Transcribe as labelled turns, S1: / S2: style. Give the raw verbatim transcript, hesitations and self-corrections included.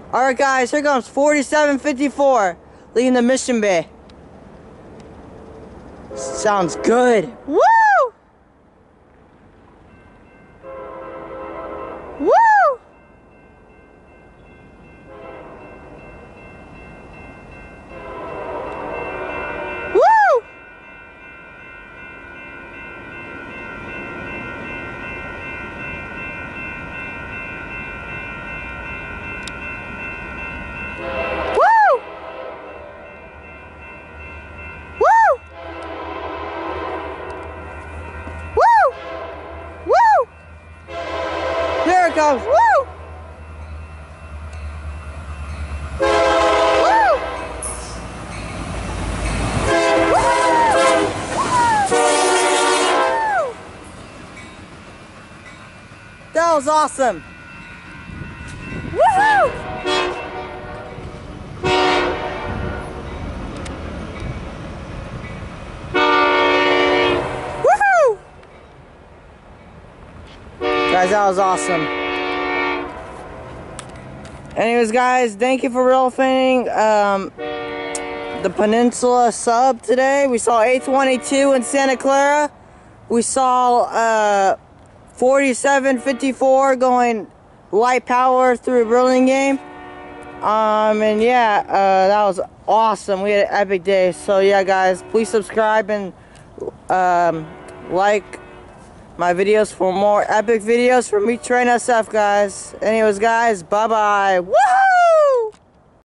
S1: Alright guys, here comes forty-seven fifty-four, leaving the mission bay. Sounds good. Woo! Woo! Woo! Here it goes. Woo! Woo! Woo! That was awesome. Woohoo! Woohoo! Guys, that was awesome. Anyways, guys, thank you for real fanning um, the Peninsula sub today. We saw A twenty-two in Santa Clara. We saw uh, forty-seven fifty-four going light power through Burlingame. Um, and yeah, uh, that was awesome. We had an epic day. So yeah, guys, please subscribe and um, like my videos for more epic videos from me, Train S F, guys. Anyways, guys, bye bye. Woohoo!